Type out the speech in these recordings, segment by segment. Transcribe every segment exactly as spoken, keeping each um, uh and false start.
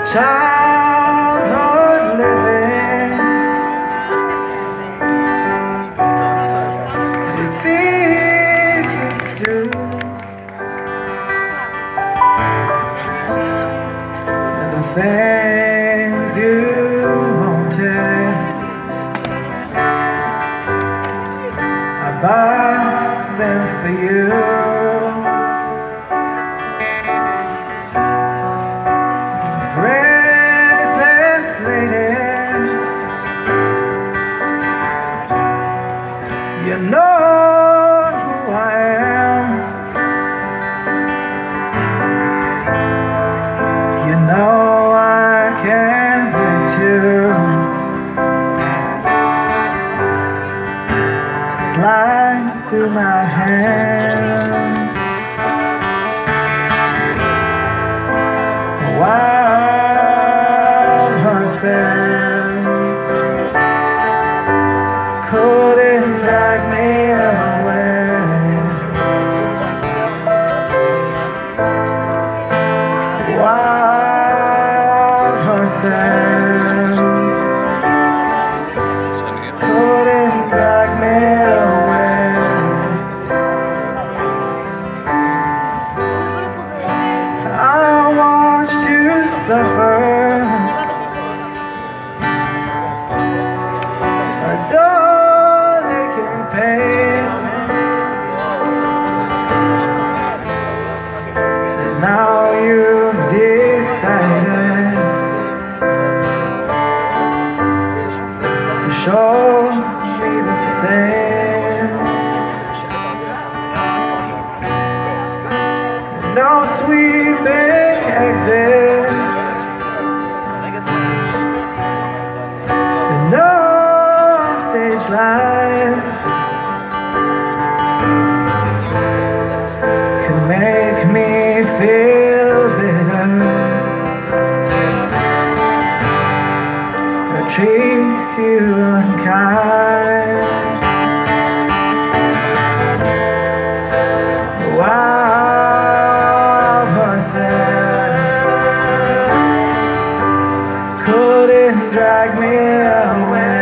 childhood living. It's easy to do. The things you wanted, I buy them for you. Graceless lady, you know who I am. You know I can't let you slide through my hands. Wild horses couldn't drag me away. Wild horses couldn't drag me away. I watched you suffer, a dull aching pain, and now you've decided to show me the same. No sweeping exits, no stage lights can make me feel bitter or treat you unkind. Wild horses couldn't drag me away.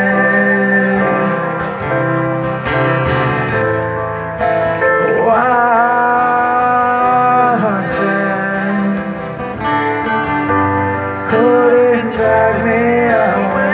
Wild horses couldn't drag me away.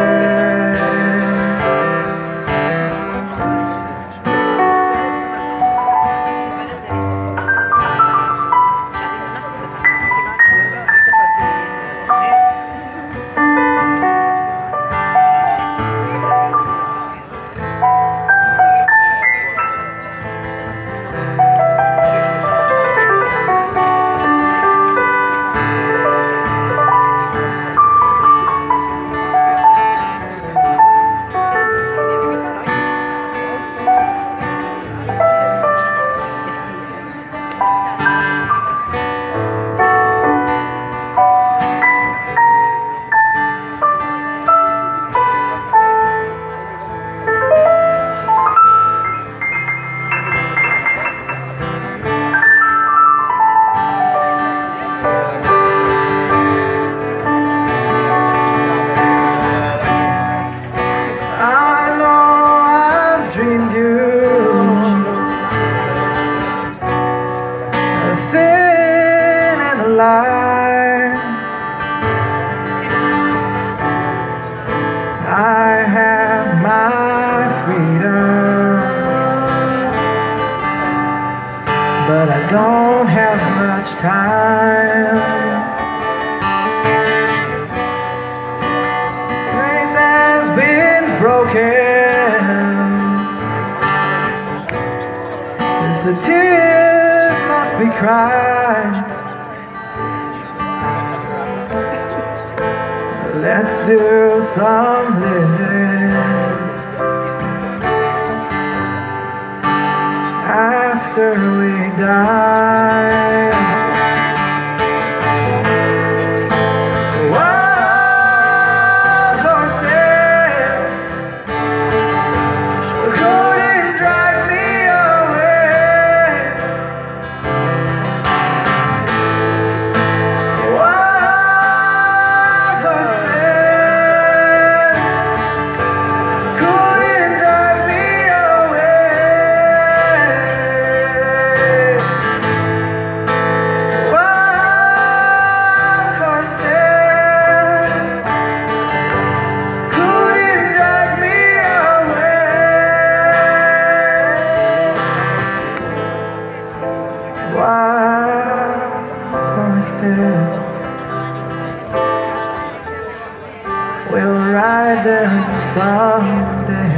Dreamed you a sin and a lie. I have my freedom, but I don't have much time. Faith has been broken, the tears must be cried. Let's do some living after we die. Wild horses couldn't drag me away. Wild places. We'll ride them someday.